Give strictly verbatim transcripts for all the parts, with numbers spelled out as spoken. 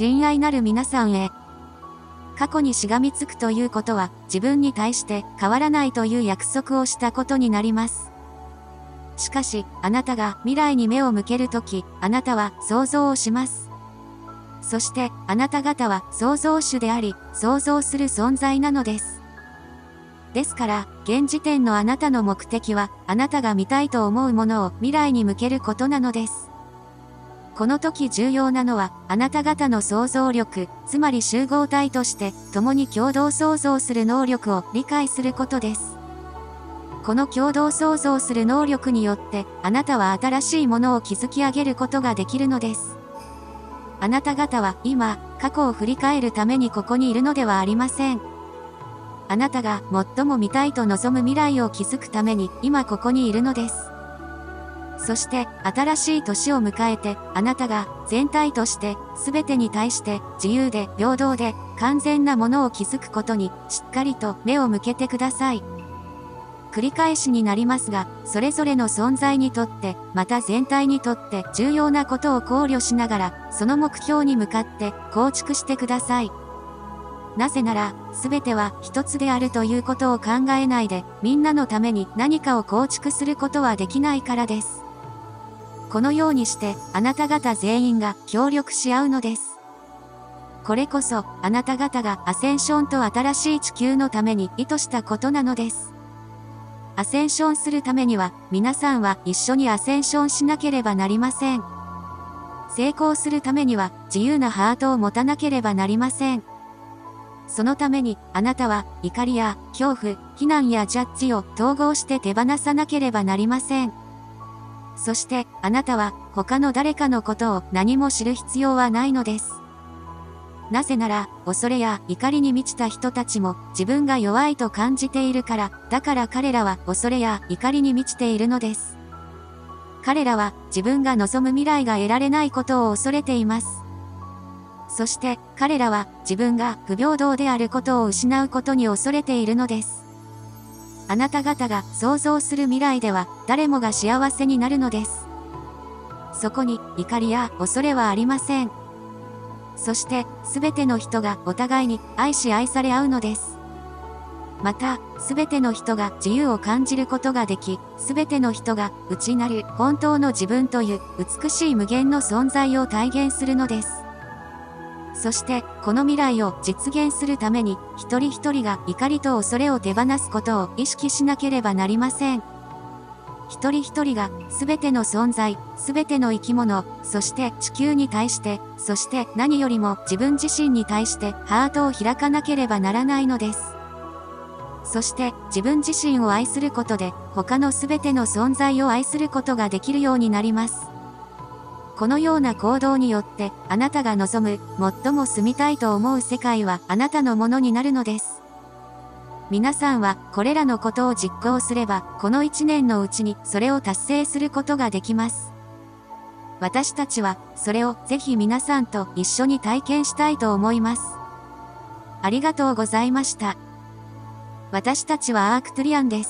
親愛なる皆さんへ。過去にしがみつくということは、自分に対して変わらないという約束をしたことになります。しかし、あなたが未来に目を向けるとき、あなたは想像をします。そして、あなた方は創造主であり、創造する存在なのです。ですから、現時点のあなたの目的は、あなたが見たいと思うものを未来に向けることなのです。この時重要なのは、あなた方の想像力、つまり集合体として、共に共同創造する能力を理解することです。この共同創造する能力によって、あなたは新しいものを築き上げることができるのです。あなた方は今、過去を振り返るためにここにいるのではありません。あなたが最も見たいと望む未来を築くために今ここにいるのです。そして新しい年を迎えてあなたが全体として全てに対して自由で平等で完全なものを築くことにしっかりと目を向けてください。繰り返しになりますが、それぞれの存在にとって、また全体にとって重要なことを考慮しながら、その目標に向かって構築してください。なぜなら、すべては一つであるということを考えないで、みんなのために何かを構築することはできないからです。このようにして、あなた方全員が協力し合うのです。これこそ、あなた方がアセンションと新しい地球のために意図したことなのです。アセンションするためには、皆さんは一緒にアセンションしなければなりません。成功するためには、自由なハートを持たなければなりません。そのために、あなたは、怒りや、恐怖、非難やジャッジを統合して手放さなければなりません。そして、あなたは、他の誰かのことを何も知る必要はないのです。なぜなら、恐れや怒りに満ちた人たちも自分が弱いと感じているから、だから彼らは恐れや怒りに満ちているのです。彼らは自分が望む未来が得られないことを恐れています。そして彼らは自分が不平等であることを失うことに恐れているのです。あなた方が想像する未来では誰もが幸せになるのです。そこに怒りや恐れはありません。そして、すべての人がお互いに愛し愛され合うのです。また、すべての人が自由を感じることができ、すべての人が内なる本当の自分という美しい無限の存在を体現するのです。そして、この未来を実現するために、一人一人が怒りと恐れを手放すことを意識しなければなりません。一人一人が、すべての存在、すべての生き物、そして地球に対して、そして何よりも自分自身に対してハートを開かなければならないのです。そして自分自身を愛することで、他のすべての存在を愛することができるようになります。このような行動によって、あなたが望む、最も住みたいと思う世界はあなたのものになるのです。皆さんはこれらのことを実行すれば、この一年のうちにそれを達成することができます。私たちはそれをぜひ皆さんと一緒に体験したいと思います。ありがとうございました。私たちはアークトゥリアンです。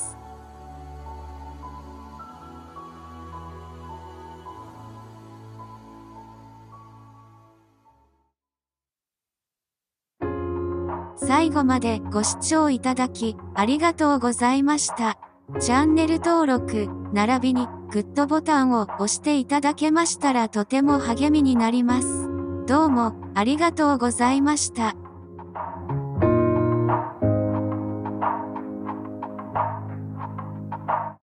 最後までご視聴いただき、ありがとうございました。チャンネル登録、並びに、グッドボタンを押していただけましたらとても励みになります。どうも、ありがとうございました。